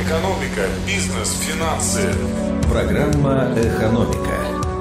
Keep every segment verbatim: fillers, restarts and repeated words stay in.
Экономика, бизнес, финансы. Программа «Экономика».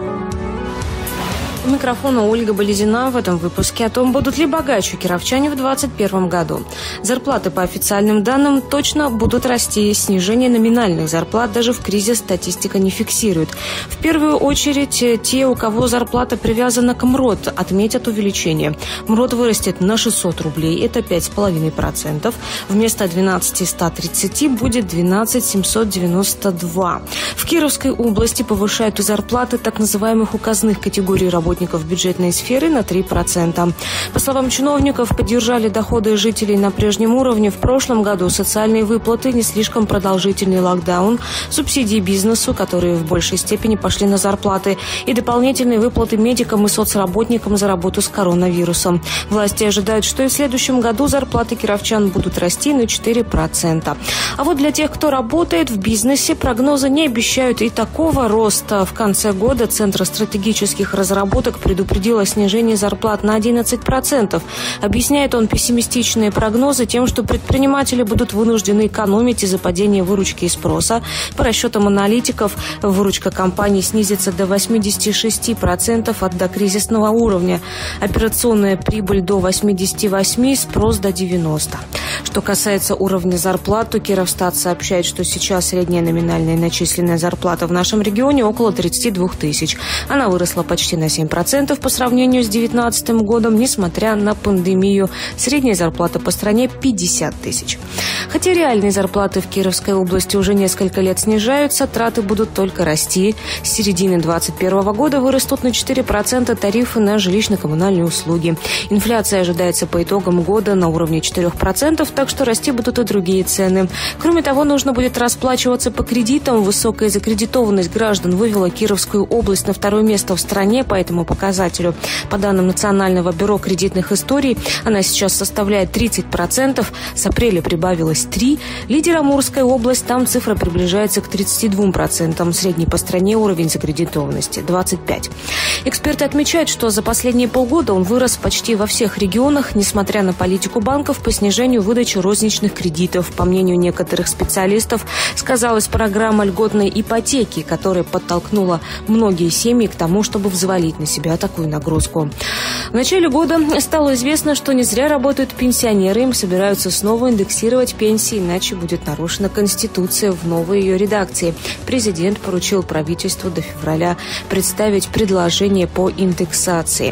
У микрофона Ольга Болезина. В этом выпуске о том, будут ли богаче кировчане в двадцать первом году. Зарплаты по официальным данным точно будут расти. Снижение номинальных зарплат даже в кризис статистика не фиксирует. В первую очередь те, у кого зарплата привязана к МРОТ, отметят увеличение. МРОТ вырастет на шестьсот рублей, это пять целых пять десятых процента. Вместо двенадцать тысяч ста тридцати будет двенадцать тысяч семьсот девяносто два. В Кировской области повышают и зарплаты так называемых указных категорий работников бюджетной сферы на три процента. По словам чиновников, поддержали доходы жителей на прежнем уровне. В прошлом году социальные выплаты, не слишком продолжительный локдаун, субсидии бизнесу, которые в большей степени пошли на зарплаты, и дополнительные выплаты медикам и соцработникам за работу с коронавирусом. Власти ожидают, что и в следующем году зарплаты кировчан будут расти на четыре процента. А вот для тех, кто работает в бизнесе, прогнозы не обещают и такого роста. В конце года Центр стратегических разработок предупредил о снижении зарплат на одиннадцать процентов. Объясняет он пессимистичные прогнозы тем, что предприниматели будут вынуждены экономить из-за падения выручки и спроса. По расчетам аналитиков, выручка компаний снизится до восьмидесяти шести процентов от докризисного уровня. Операционная прибыль до восьмидесяти восьми процентов, спрос до девяноста процентов. Что касается уровня зарплат, то Кировстат сообщает, что сейчас средняя номинальная начисленная зарплата в нашем регионе около тридцати двух тысяч. Она выросла почти на семь процентов по сравнению с две тысячи девятнадцатым годом, несмотря на пандемию. Средняя зарплата по стране пятьдесят тысяч. Хотя реальные зарплаты в Кировской области уже несколько лет снижаются, траты будут только расти. С середины двадцать первого года вырастут на четыре процента тарифы на жилищно-коммунальные услуги. Инфляция ожидается по итогам года на уровне четырех процентов, так что расти будут и другие цены. Кроме того, нужно будет расплачиваться по кредитам. Высокая закредитованность граждан вывела Кировскую область на второе место в стране по этому показателю. По данным Национального бюро кредитных историй, она сейчас составляет тридцать процентов. С апреля прибавилось три процента. Лидер Амурская область, там цифра приближается к тридцати двум процентам. Средний по стране уровень закредитованности – двадцать пять процентов. Эксперты отмечают, что за последние полгода он вырос почти во всех регионах, несмотря на политику банков по снижению выдачи розничных кредитов. По мнению некоторых специалистов, сказалась программа льготной ипотеки, которая подтолкнула многие семьи к тому, чтобы взвалить на себя такую нагрузку. В начале года стало известно, что не зря работают пенсионеры. Им собираются снова индексировать пенсии, иначе будет нарушена Конституция в новой ее редакции. Президент поручил правительству до февраля представить предложение по индексации.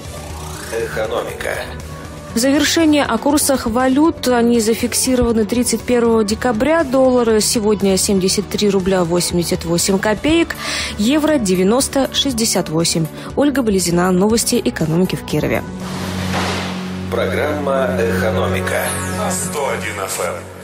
Экономика. В завершение о курсах валют. Они зафиксированы тридцать первого декабря. Доллары сегодня семьдесят три рубля восемьдесят восемь копеек. Евро девяносто шестьдесят восемь. Ольга Болезина. Новости экономики в Кирове. Программа «Экономика» на сто один эф эм.